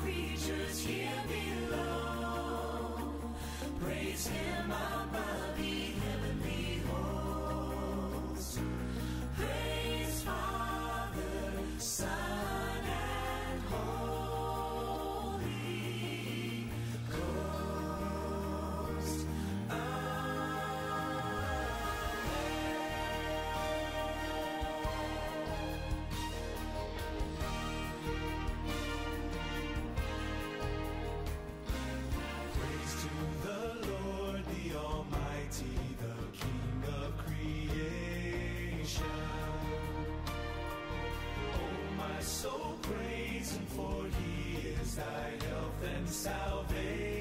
creatures here below. Praise him above the heavenly hosts. Praise Father, Son, and Holy Ghost. Praise to the Lord, the Almighty, the King of creation. Oh, my soul, praise him, for he is thy health and salvation.